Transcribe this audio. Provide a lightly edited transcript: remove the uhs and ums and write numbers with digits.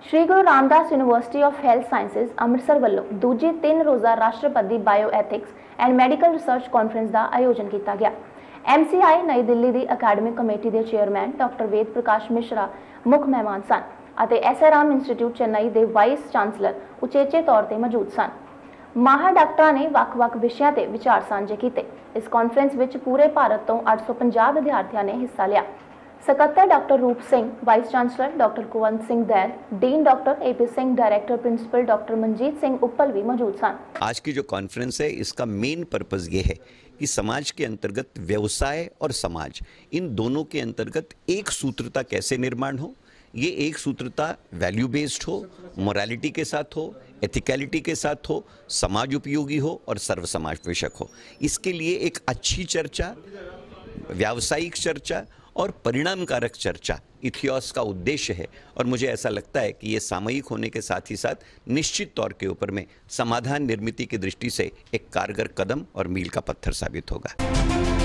Shri Guru Ramdas university of health sciences Amritsar ਵੱਲੋਂ ਦੂਜੀ 3 ਰੋਜ਼ਾ ਰਾਸ਼ਟਰਪਤੀ bioethics and medical research conference ਦਾ ਆਯੋਜਨ ਕੀਤਾ ਗਿਆ। MCI ਨਈ ਦਿੱਲੀ ਦੀ ਅਕੈਡਮਿਕ ਕਮੇਟੀ ਦੇ ਚੇਅਰਮੈਨ ਡਾਕਟਰ ਵੇਦ ਪ੍ਰਕਾਸ਼ ਮਿਸ਼ਰਾ ਮੁੱਖ ਮਹਿਮਾਨ ਸਨ ਅਤੇ SRM ਇੰਸਟੀਚਿਊਟ ਚੇन्नई ਦੇ ਵਾਈਸ ਚਾਂਸਲਰ ਉਚੇਚੇ ਤੌਰ ਤੇ ਮੌਜੂਦ ਸਨ। ਮਾਹਰ ਡਾਕਟਰਾਂ ਨੇ ਵੱਖ-ਵੱਖ ਵਿਸ਼ਿਆਂ ਤੇ ਵਿਚਾਰ ਸਾਂਝੇ ਕੀਤੇ। ਇਸ ਕਾਨਫਰੰਸ ਵਿੱਚ ਪੂਰੇ ਭਾਰਤ ਤੋਂ 850 ਵਿਦਿਆਰਥੀਆਂ ਨੇ ਹਿੱਸਾ ਲਿਆ। सकत्तर doctor Roop Singh, vice chancellor doctor Kulwant Singh दैल, dean doctor AP Singh, director principal doctor Manjit Singh Uppal भी मौजूद सन। आज की जो कॉन्फ्रेंस है इसका मेन पर्पस ये है कि समाज के अंतर्गत व्यवसाय और समाज इन दोनों के अंतर्गत एक सूत्रता कैसे निर्माण हो, ये एक सूत्रता वैल्यू बेस्ड हो, मोरालिटी के साथ हो, एथिकलिटी के साथ हो, समाज उपयोगी हो और सर्व समावेशक हो। इसके लिए एक अच्छी चर्चा, व्यावसायिक चर्चा और परिणामकारक चर्चा इथियोस का उद्देश्य है। और मुझे ऐसा लगता है कि ये सामयिक होने के साथ ही साथ निश्चित तौर के ऊपर में समाधान निर्मिति की दृष्टि से एक कारगर कदम और मील का पत्थर साबित होगा।